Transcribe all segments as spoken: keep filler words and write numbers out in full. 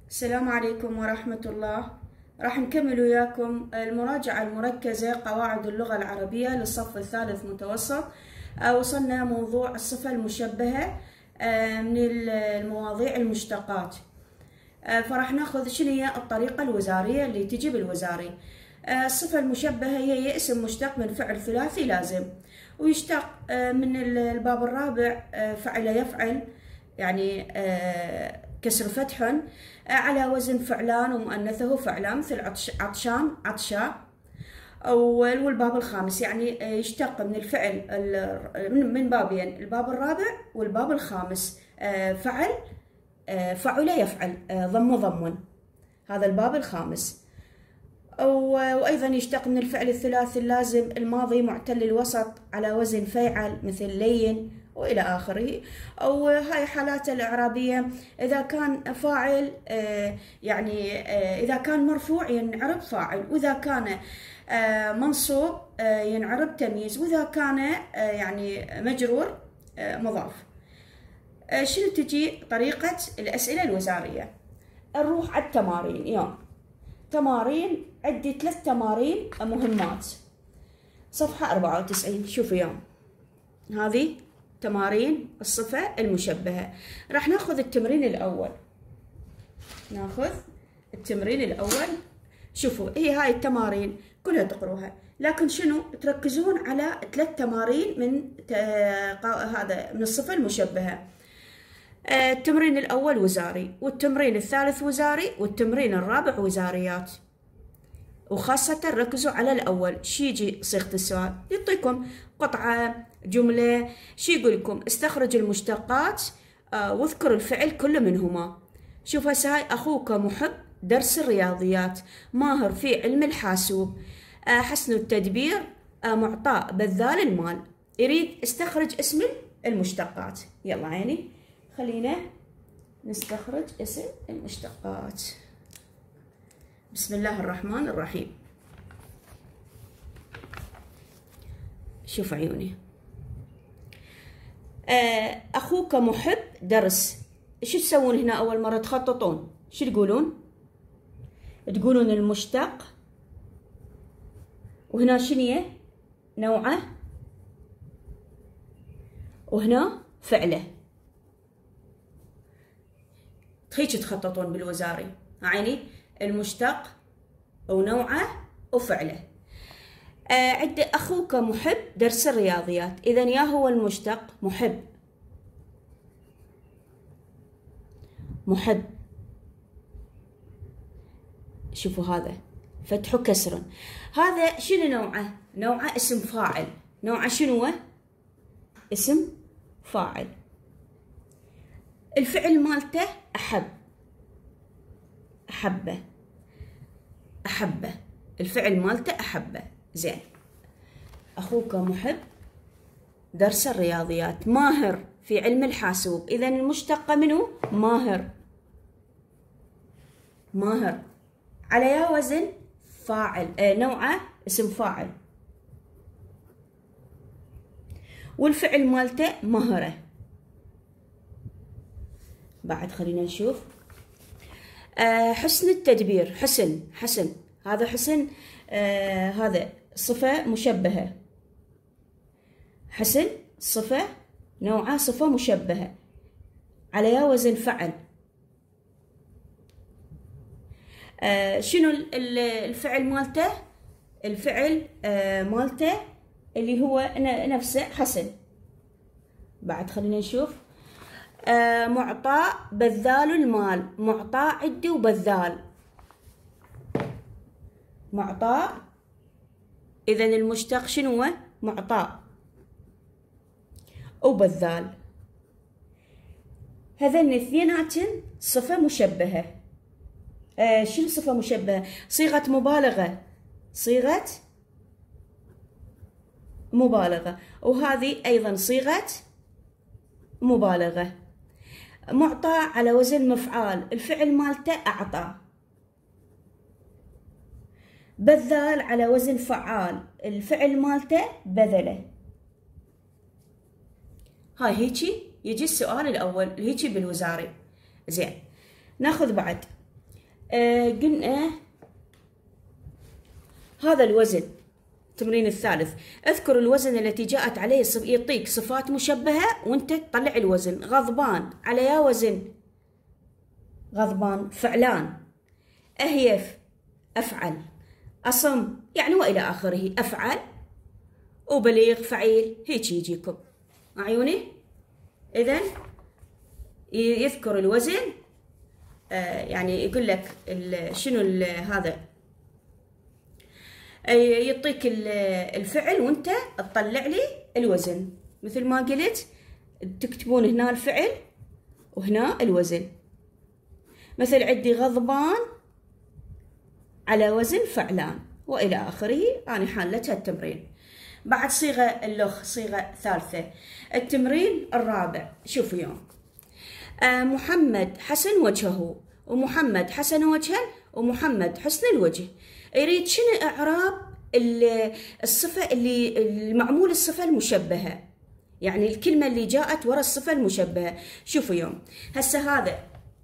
السلام عليكم ورحمة الله. راح نكمل وياكم المراجعة المركزة قواعد اللغة العربية للصف الثالث متوسط. وصلنا موضوع الصفة المشبهة من المواضيع المشتقات. فراح ناخذ شنو هي الطريقة الوزارية اللي تجي بالوزاري. الصفة المشبهة هي اسم مشتق من فعل ثلاثي لازم، ويشتق من الباب الرابع فعل يفعل، يعني كسر فتح على وزن فعلان ومؤنثه فعلان، مثل عطشان عطشا. والباب الخامس يعني يشتق من الفعل من بابين، الباب الرابع والباب الخامس، فعل فعل يفعل ضم ضم، هذا الباب الخامس. وأيضا يشتق من الفعل الثلاثي اللازم الماضي معتل الوسط على وزن فيعل، مثل لين وإلى آخره. أو هاي حالاته الإعرابية، إذا كان فاعل يعني إذا كان مرفوع ينعرب فاعل، وإذا كان منصوب ينعرب تمييز، وإذا كان يعني مجرور مضاف. شنو تجي طريقة الأسئلة الوزارية؟ نروح على التمارين. يوم تمارين، عندي ثلاث تمارين مهمات، صفحة أربعة وتسعين. شوفوا يوم هذه تمارين الصفة المشبهة. راح ناخذ التمرين الأول. ناخذ التمرين الأول. شوفوا هي هاي التمارين كلها تقروها، لكن شنو تركزون على ثلاث تمارين من هذا من الصفة المشبهة. التمرين الأول وزاري، والتمرين الثالث وزاري، والتمرين الرابع وزاريات. وخاصة ركزوا على الأول. شي يجي صيغة السؤال يعطيكم قطعة جملة، شي يقول لكم استخرج المشتقات آه واذكر الفعل كل منهما. شوف هسه هاي أخوك محب درس الرياضيات، ماهر في علم الحاسوب، آه حسن التدبير، آه معطاء بذال المال. يريد استخرج اسم المشتقات. يلا عيني خلينا نستخرج اسم المشتقات. بسم الله الرحمن الرحيم. شوف عيوني، أخوك محب درس. شو تسوون هنا أول مرة؟ تخططون. شو تقولون؟ تقولون المشتق، وهنا شنية نوعه، وهنا فعله. هيك تخططون بالوزاري. عيني المشتق ونوعه وفعله. آه عند أخوك محب درس الرياضيات، إذا يا هو المشتق محب محب. شوفوا هذا فتح وكسر. هذا شنو نوعه؟ نوعه اسم فاعل. نوعه شنو؟ اسم فاعل. الفعل مالته أحب، أحبه أحبه الفعل مالته أحبه. زين، أخوك محب درس الرياضيات، ماهر في علم الحاسوب، إذا المشتقة منه ماهر. ماهر على يا وزن فاعل، آه نوعه اسم فاعل، والفعل مالته ماهرة. بعد خلينا نشوف آه حسن التدبير. حسن حسن هذا حسن، آه هذا صفة مشبهة. حسن صفة نوعها صفة مشبهة على يا وزن فعل. آه شنو الفعل مالته؟ الفعل آه مالته اللي هو نفسه حسن. بعد خلينا نشوف آه معطاء بذال المال. معطاء عدي وبذال. معطاء، إذا المشتق شنو؟ معطاء وبذال. هذين اثنيناتن صفة مشبهة. آه شنو صفة مشبهة؟ صيغة مبالغة. صيغة مبالغة، وهذه أيضا صيغة مبالغة. معطى على وزن مفعال، الفعل مالته أعطى. بذال على وزن فعال، الفعل مالته بذله. هاي هيجي يجي السؤال الأول هيجي بالوزاري. زين، ناخذ بعد آه قلنا هذا الوزن. التمرين الثالث، اذكر الوزن التي جاءت عليه صف... يعطيك صفات مشبهة وانت تطلع الوزن. غضبان على يا وزن غضبان. فعلان أهيف أفعل. أصم يعني وإلى آخره أفعل. وبليغ فعيل. هيك يجيكم عيوني. إذن يذكر الوزن، آه يعني يقول لك شنو هذا، يعطيك الفعل وانت تطلع لي الوزن. مثل ما قلت تكتبون هنا الفعل وهنا الوزن. مثل عندي غضبان على وزن فعلان والى اخره. انا حالتها التمرين. بعد صيغه اللغ، صيغه ثالثه. التمرين الرابع شوفوا يوم. آه محمد حسن وجهه، ومحمد حسن وجها، ومحمد حسن الوجه. يريد شنو اعراب الصفه اللي المعمول الصفه المشبهه، يعني الكلمه اللي جاءت ورا الصفه المشبهه. شوفوا يوم هسه هذا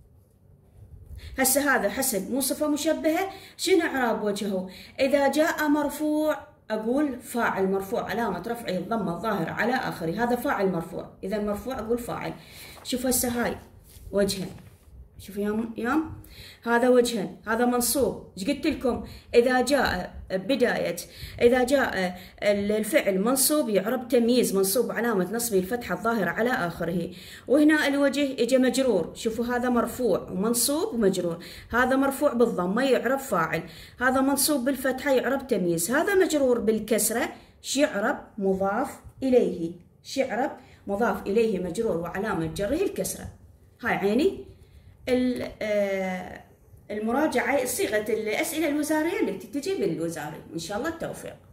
هسه هذا حسن مو صفه مشبهه. شنو اعراب وجهه؟ اذا جاء مرفوع اقول فاعل مرفوع علامه رفعه الضمه الظاهره على اخره. هذا فاعل مرفوع، اذا مرفوع اقول فاعل. شوفوا هسه هاي وجها، شوفوا يوم يوم هذا وجها، هذا منصوب. ايش قلت لكم؟ اذا جاء بدايه اذا جاء الفعل منصوب يعرب تمييز منصوب علامه نصبه الفتحه الظاهره على اخره. وهنا الوجه اجى مجرور. شوفوا هذا مرفوع ومنصوب ومجرور. هذا مرفوع بالضمه يعرب فاعل، هذا منصوب بالفتحه يعرب تمييز، هذا مجرور بالكسره شيعرب مضاف اليه. شيعرب مضاف اليه مجرور وعلامه جره الكسره. هاي عيني المراجعة، صيغة الأسئلة الوزارية التي تجي بالوزاري. إن شاء الله التوفيق.